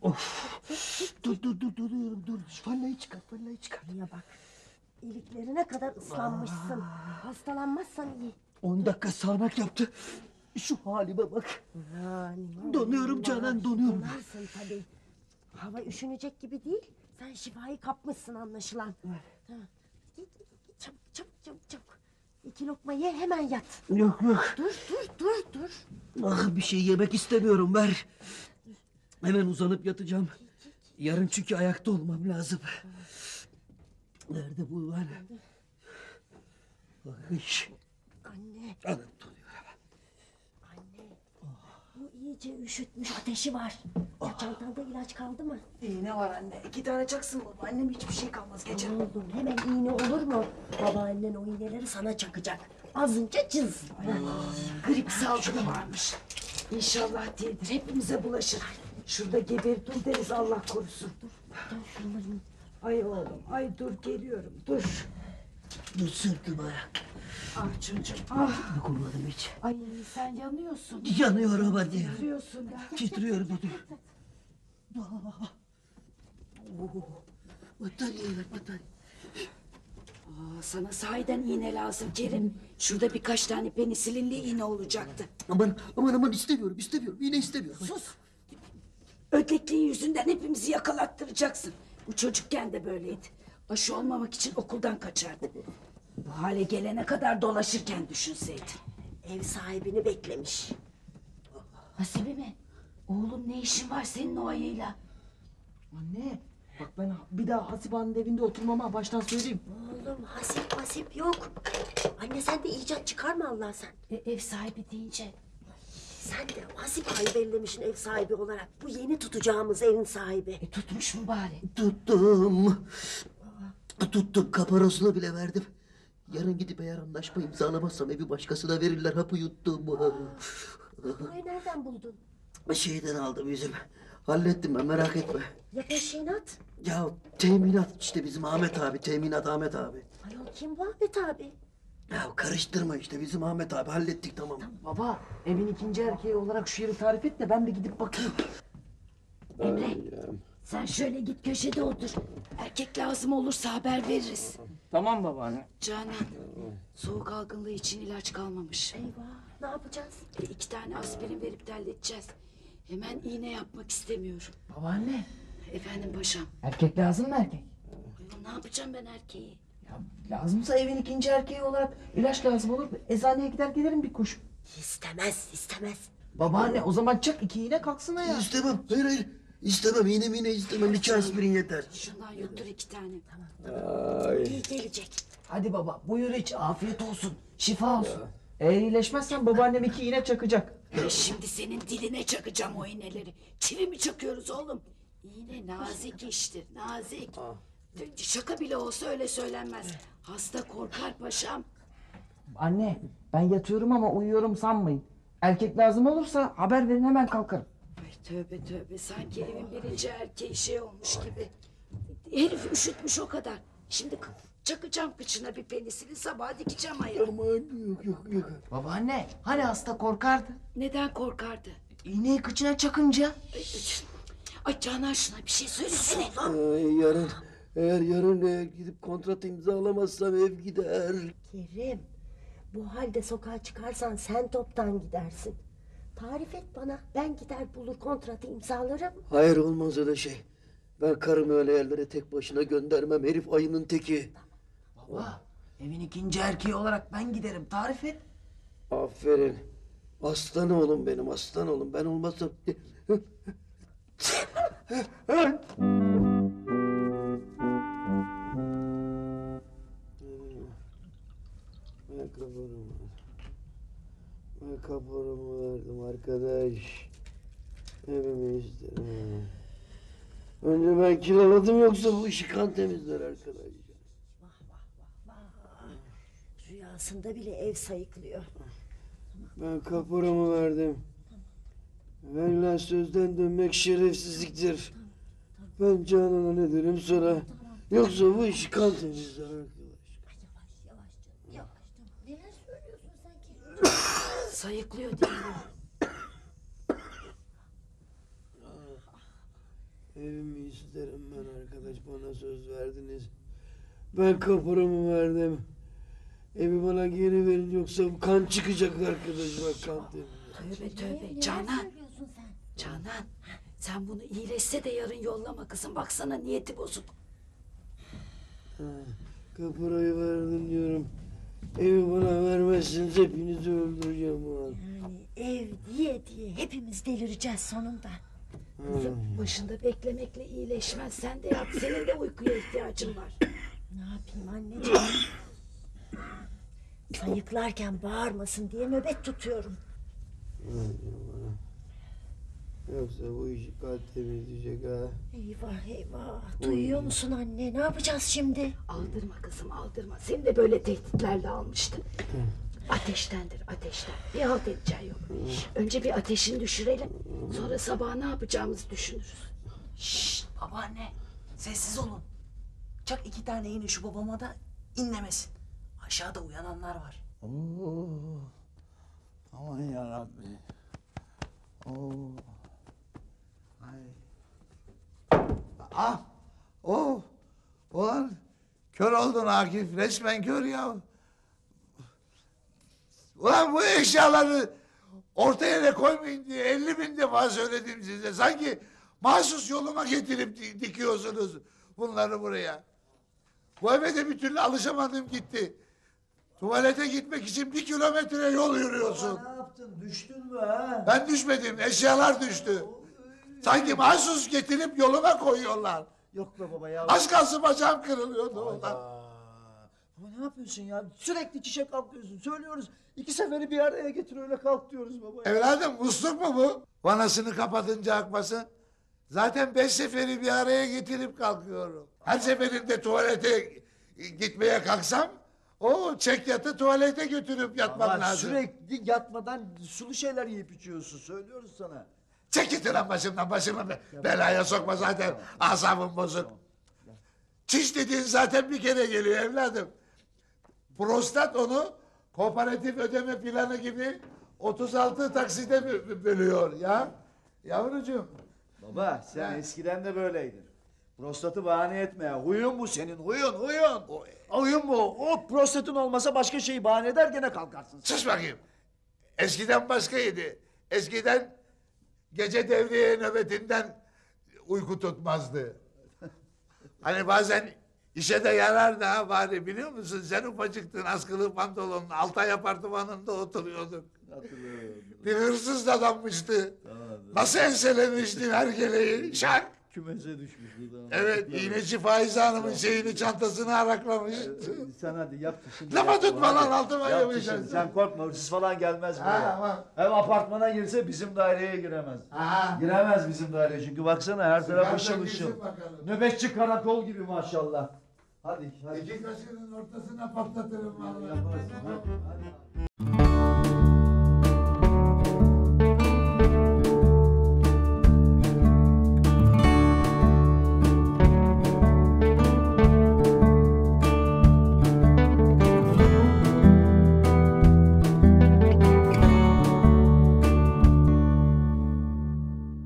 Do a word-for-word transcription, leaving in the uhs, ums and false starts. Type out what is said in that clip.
Of. Dur dur dur dur dur dur. Fallayı çıkar, fallayı çıkar. Ya bak, iliklerine kadar ıslanmışsın. Hastalanmazsan iyi. On dakika sağanak yaptı. Şu halime bak. Yani, Donuyorum Canan, donuyorum. Donarsın tabii. Hava üşünecek gibi değil. Sen şifayı kapmışsın anlaşılan. Tamam. Git, git, çabuk çabuk çabuk çabuk. İki lokma ye, hemen yat. Yok yok. Dur dur dur dur. Ah, bir şey yemek istemiyorum, ver. Hemen uzanıp yatacağım. Yarın çünkü ayakta olmam lazım. Nerede bu lan? Ay, Anne, anam donuyor. anne. Bu iyice üşütmüş, ateşi var. Ya çantanda ilaç kaldı mı? İğne var anne. İki tane çaksın baba. Annem hiçbir şey kalmaz gece. Oğlum, hemen iğne olur mu? Babaannen o iğneleri sana çakacak. Azınca cız. Grip salgını varmış. İnşallah değildir. Hepimize bulaşır. Şurada geber dur deriz Allah korusun. Dur şunları. Ay oğlum ay dur geliyorum dur. Dur sırtıma. Ah çocuğum ah. Dokunmadım hiç. Ay sen yanıyorsun. Yanıyorum hadi. Titriyorsun da. Titriyorum hadi. Battaniye ver, battaniye. Aa, sana sahiden iğne lazım Kerim. Şurada birkaç tane penisilinli iğne olacaktı. Aman aman aman istemiyorum, istemiyorum. Yine istemiyorum. Sus. Ötekliğin yüzünden hepimizi yakalattıracaksın. Bu çocukken de böyleydi. Aşı olmamak için okuldan kaçardı. Bu hale gelene kadar dolaşırken düşünseydin. Ev sahibini beklemiş. Hasibe mi? Oğlum ne işin var senin o ayıyla? Anne bak ben bir daha Hasibe'nin evinde oturmama baştan söyleyeyim. Oğlum hasip hasip yok. Anne sen de icat çıkarma Allah sen. E, ev sahibi deyince. Sen de hasip ayı bellemişsin ev sahibi olarak. Bu yeni tutacağımız evin sahibi. E, tutmuş mu bari? Tuttum. Tuttum, kaparosunu bile verdim. Yarın gidip eğer anlaşma imzalamazsam evi başkasına verirler, hapı yuttum. Parayı nereden buldun? Şeyden aldım yüzüm. Hallettim ben, merak etme. Ya peşinat? Ya teminat işte, bizim Ahmet abi, teminat Ahmet abi. Ayol kim bu Ahmet abi? Ya karıştırma işte, bizim Ahmet abi, hallettik tamam. Baba evin ikinci erkeği olarak şu yeri tarif et de ben de gidip bakayım. Emre sen şöyle git köşede otur. Erkek lazım olursa haber veririz. Tamam babaanne. Canan soğuk algınlığı için ilaç kalmamış. Eyvah, ne yapacağız? E, iki tane aspirin verip halledeceğiz. Hemen iğne yapmak istemiyorum. Babaanne Efendim paşam. erkek lazım mı erkek? Ayol, ne yapacağım ben erkeği? Ya lazımsa evin ikinci erkeği olarak ilaç lazım olur. Eczaneye gider gelirim bir kuş. İstemez, istemez. Babaanne o zaman çak iki iğne kalksın ya. İstemem, hayır hayır. İstemem, iğne mine istemem, iki aspirin yeter. Şundan yuttur iki tane. İyi gelecek. Hadi baba buyur iç afiyet olsun. Şifa olsun. Eğer iyileşmezsen babaannem iki iğne çakacak. E, şimdi senin diline çakacağım o iğneleri. Çivi mi çakıyoruz oğlum? İğne nazik iştir, nazik. Şaka bile olsa öyle söylenmez. Hasta korkar paşam. Anne ben yatıyorum ama uyuyorum sanmayın. Erkek lazım olursa haber verin hemen kalkarım. Ay tövbe tövbe, sanki evin birinci erkeği şey olmuş gibi. Herif üşütmüş o kadar. Şimdi k- çakacağım kıçına bir penisini, sabah dikeceğim ayağı. Aman yok yok yok. Babaanne hani hasta korkardı? Neden korkardı? İğneyi kıçına çakınca. Ay, ay Canan şuna bir şey söylesene. Ay, yarın, eğer yarın e, gidip kontratı imzalamazsam ev gider. Kerim, bu halde sokağa çıkarsan sen toptan gidersin. Tarif et bana, ben gider bulur kontratı imzalarım. Hayır, olmaz öyle şey. Ben karımı öyle yerlere tek başına göndermem, herif ayının teki. Baba evin ikinci erkeği olarak ben giderim tarif et. Aferin. Aslan oğlum benim, aslan oğlum. Ben olmazsam... Ben kaburumu, ben kaburumu verdim arkadaş. Evimi istedim. Önce ben kiraladım, yoksa bu işi kan temizler arkadaş. Vah vah vah vah. Rüyasında bile ev sayıklıyor. Ben kaporamı verdim. Verilen sözden dönmek şerefsizliktir. Ben Canan'a ne derim sonra? Yoksa bu işi kan temizler arkadaş. Yavaş yavaş canım, yavaş canım. Neler söylüyorsun sen Kerim? Sayıklıyor değil mi? Evimi isterim ben arkadaş, bana söz verdiniz. Ben kaporamı verdim. Evi bana geri verin yoksa kan çıkacak arkadaş, bak kan temizle. Tövbe tövbe. Neler Canan. söylüyorsun sen? Canan. Sen bunu iyileşse de yarın yollama kızım. Baksana niyeti bozuk. Ha, kaporayı verdim diyorum. Evi bana vermezsiniz hepinizi öldüreceğim ulan. Yani ev diye diye hepimiz delireceğiz sonunda. Kızım başında beklemekle iyileşmez. Sen de yat. Senin de uykuya ihtiyacın var. Ne yapayım anneciğim? Sayıklarken bağırmasın diye nöbet tutuyorum. Yoksa bu işi kan temizleyecek ha. Eyvah eyvah. Duyuyor musun anne? Ne yapacağız şimdi? Aldırma kızım aldırma. Seni de böyle tehditlerle almıştı. Ateştendir ateşten. Bir halt edeceği yok. Önce bir ateşini düşürelim. Sonra sabah ne yapacağımızı düşünürüz. Şşt babaanne sessiz olun. Çak iki tane iğne şu babama da inlemesin. Aşağıda uyananlar var. Oo. Aman yarabbi. Oo. Ay. Ah. Oh. Ulan kör oldun Akif. Resmen kör ya. Ulan bu eşyaları orta yere koymayın diye elli bin defa söyledim size. Sanki mahsus yoluma getirip di- dikiyorsunuz bunları buraya. Bu eve de bir türlü alışamadım gitti. Tuvalete gitmek için bir kilometre yol yürüyorsun. Ne yaptın? Düştün mü ha? Ben düşmedim, eşyalar düştü. Sanki mahsus getirip yoluma koyuyorlar. Yok be baba ya. Az kalsın bacağım kırılıyordu ulan. Aa, Baba ne yapıyorsun ya? Sürekli çişe kalkıyorsun. Söylüyoruz. İki seferi bir araya getir öyle kalk diyoruz baba. ya. Evladım musluk mu bu? Vanasını kapatınca akmasın. Zaten beş seferi bir araya getirip kalkıyorum. Her seferinde tuvalete gitmeye kalksam o çek yatı tuvalete götürüp yatmam Ama lazım. sürekli yatmadan sulu şeyler yiyip içiyorsun. Söylüyoruz sana. Çek git lan başımdan, başımı be- belaya sokma zaten asabım bozuk. Çiş dediğin zaten bir kere geliyor evladım. Prostat onu kooperatif ödeme planı gibi otuz altı taksite bö- bölüyor ya. Yavrucuğum. Baba sen Ha. eskiden de böyleydin. Prostatı bahane etme ya. Huyun bu senin. Huyun huyun. Huyun bu. O prostatın olmasa başka şeyi bahane eder gene kalkarsın. Sus bakayım. Eskiden başkaydı. Eskiden gece devriye nöbetinden uyku tutmazdı. Hani bazen işe de yarardı ha bari biliyor musun? Sen ufacıktın askılı pantolonun Altay apartmanında oturuyorduk. Hatırlıyorum. Bir hırsız dadanmıştı. Nasıl enselemiştin hergeleyi? Şak! Kümese düşmüştü. Tamam. Evet, iğneci Faize Hanım'ın şeyini çantasını araklamış. Sen hadi yap şimdi. Lafa yap. tutma Hadi. lan, altıma Yap yapışacaksın. şimdi. Sen korkma hırsız falan gelmez Ha, buraya. aman. Hem apartmana girse bizim daireye giremez. Ha. Giremez bizim daireye çünkü baksana her taraf Sigara ışıl girsin ışıl. bakalım. Nöbetçi karakol gibi maşallah. Hadi hadi. İki kaşının ortasına patlatırım vallahi. Yaparsın, hadi. Hadi.